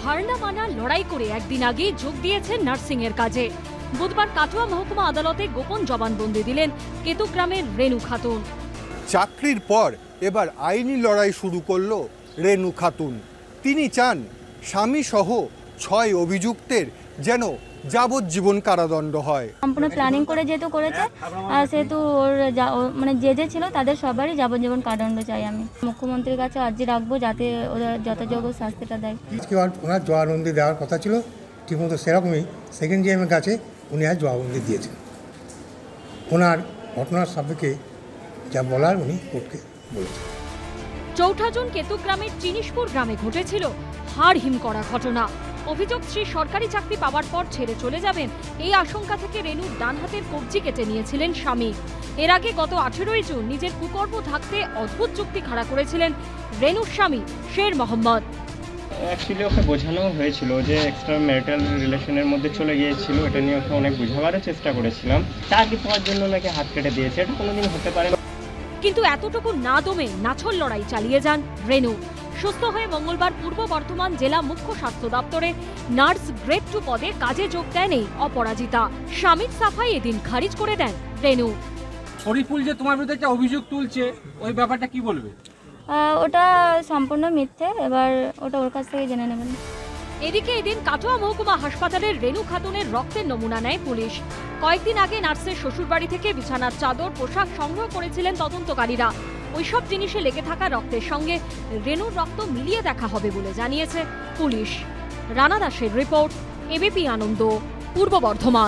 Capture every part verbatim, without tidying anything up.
হার না মানা লড়াই করে একদিন আগে যোগ দিয়েছেন নার্সিং এর কাজে। বুধবার কাটোয়া মহকুমা আদালতে গোপন জবানবন্দি দিলেন কেতুগ্রামের রেনু খাতুন। চাকরির পর এবার আইনি লড়াই শুরু করলো রেনু খাতুন। তিনি চান স্বামী সহ ছয় অভিযুক্তের যেন যাবজ্জীবন কারাদণ্ড হয়। সম্পূর্ণ প্ল্যানিং করে যেহেতু করেছে সেহেতু ওর মানে যে যে ছিল তাদের সবারই যাবজ্জীবন কারাদণ্ড চাই। আমি মুখ্যমন্ত্রীর কাছে আর্জি রাখবো যাতে ওরা যথাযোগ্য শাস্তিটা দেয়। ওনার জবানবন্দি দেওয়ার কথা ছিল, ঠিকমতো সেরকমই সেকেন্ড জিএমের কাছে উনি আজ জবানবন্দি দিয়েছেন। ওনার ঘটনার সাপেক্ষে যা বলার উনি কোর্টকে বলেছেন। চৌঠা জুন কেতুগ্রামের চিনিশপুর গ্রামে ঘটেছিল হাড় হিম করা ঘটনা। অভিযোগ, স্ত্রী সরকারি চাকরি পাওয়ার পর ছেড়ে চলে যাবেন এই আশঙ্কা থেকে রেনুর ডান হাতের কবজি কেটে নিয়েছিলেন স্বামী। এর আগে গত আঠেরোই জুন নিজের কুকর্ম ঢাকতে অদ্ভুত যুক্তি খাড়া করেছিলেন রেনুর স্বামী শের মোহাম্মদ। অ্যাকচুয়ালি ওকে বোঝানো হয়েছিল যে এক্সট্রা ম্যারিটাল রিলেশনের মধ্যে চলে গিয়েছিল, এটা নিয়ে ওকে অনেক বোঝাবারও চেষ্টা করেছিলাম। চাকরি পাওয়ার জন্য নাকি হাত কেটে দিয়েছে, এটা কোনোদিন হতে পারে না। কিন্তু এতটুকু না দমে নাছল লড়াই চালিয়ে যান রেনু। সুস্থ হয়ে মঙ্গলবার পূর্ব বর্ধমান জেলা মুখ্য স্বাস্থ্য দপ্তরে নার্স গ্রেড টু পদে কাজে যোগ দেন এই অপরাজিতা। স্বামীর সাফাই এদিন খারিজ করে দেন রেনু। শরীফুল যে তোমার বিরুদ্ধে একটা অভিযোগ তুলছে, ওই ব্যাপারটা কি বলবে? ওটা সম্পূর্ণ মিথ্যে, এবার ওটা ওর কাছ থেকে জেনে নেবেন। এদিকে এদিন কাটোয়া মহকুমা হাসপাতালের রেনু খাতুনের রক্তের নমুনা নেয় পুলিশ। কয়েকদিন আগে নার্সের শ্বশুরবাড়ি থেকে বিছানার চাদর, পোশাক সংগ্রহ করেছিলেন তদন্তকারীরা। ওইসব জিনিসে লেগে থাকা রক্তের সঙ্গে রেনুর রক্ত মিলিয়ে দেখা হবে বলে জানিয়েছে পুলিশ। রানা দাসের রিপোর্ট, এবিপি আনন্দ, পূর্ব বর্ধমান।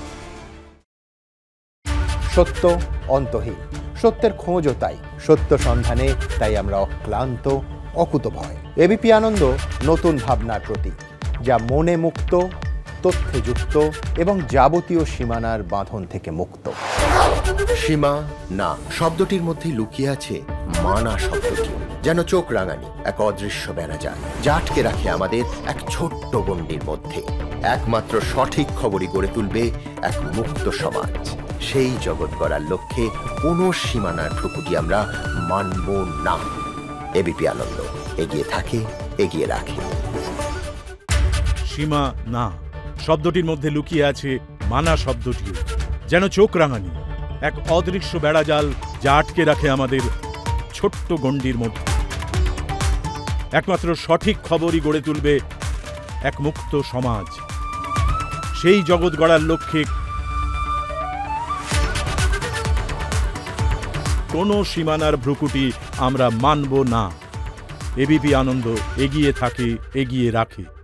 সত্য অন্তহীন, সত্যের খোঁজও তাই, সত্য সন্ধানে তাই আমরা অক্লান্ত, অকুতভয়। এবিপি আনন্দ নতুন ভাবনার প্রতীক, যা মনে মুক্ত, তথ্যে যুক্ত এবং যাবতীয় সীমানার বাঁধন থেকে মুক্ত। সীমা না শব্দটির মধ্যে লুকিয়ে আছে মানা শব্দটি, যেন চোখ রাঙানি এক অদৃশ্য বেড়াজাল, যা আটকে রাখে আমাদের এক ছোট্ট গণ্ডির মধ্যে। একমাত্র সঠিক খবরই গড়ে তুলবে এক মুক্ত সমাজ। সেই জগৎ গড়ার লক্ষ্যে কোনো সীমানার ঠুকুটি আমরা মানব না। এবিপি আনন্দ এগিয়ে থাকে, এগিয়ে রাখে। সীমা না শব্দটির মধ্যে লুকিয়ে আছে মানা শব্দটিও, যেন চোখ রাঙানি এক অদৃশ্য বেড়াজাল, যা আটকে রাখে আমাদের ছোট্ট গণ্ডির মধ্যে। একমাত্র সঠিক খবরই গড়ে তুলবে এক মুক্ত সমাজ। সেই জগৎ গড়ার লক্ষ্যে কোনো সীমানার ভ্রুকুটি আমরা মানব না। এবিপি আনন্দ এগিয়ে থাকে, এগিয়ে রাখে।